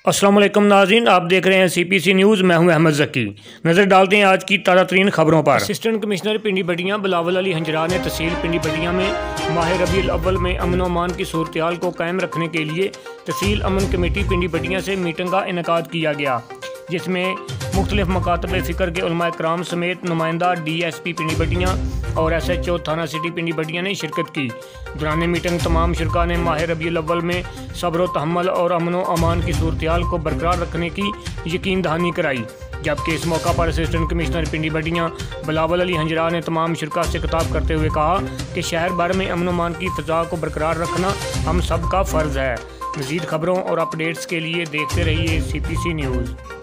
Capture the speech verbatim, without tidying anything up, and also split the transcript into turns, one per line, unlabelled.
अस्सलाम वालेकुम नाज़रीन, आप देख रहे हैं सी पी सी न्यूज़। मैं हूं अहमद ज़की। नज़र डालते हैं आज की ताज़ा तरीन खबरों पर। असिस्टेंट कमिश्नर पिंडी बटियां बिलावल अली हंजरा ने तहसील पिंडी बटियां में माह रबीउल अव्वल में अमन अमान की सूरत हाल को कायम रखने के लिए तहसील अमन कमेटी पिंडी बटियां से मीटिंग का इनेकाद किया गया, जिसमें मुख्तलिफ मकातब फ़िक्र के उलमा कराम समेत नुमाइंदा D S P Pindi Bhattian और एस एच ओ थाना सिटी पिंडी बटियां ने शिरकत की। दौरान मीटिंग तमाम शुरका ने माह रबीउल अव्वल में सब्र व तहम्मुल और अमन व अमान की सूरत हाल को बरकरार रखने की यकीन दहानी कराई। जबकि इस मौका पर असिस्टेंट कमिश्नर पिंडी बटियां बिलावल अली हंजरा ने तमाम शुरका से खिताब करते हुए कहा कि शहर भर में अमन अमान की फ़ज़ा को बरकरार रखना हम सब का फ़र्ज़ है। मज़ीद खबरों और अपडेट्स के लिए देखते रहिए सी पी सी न्यूज़।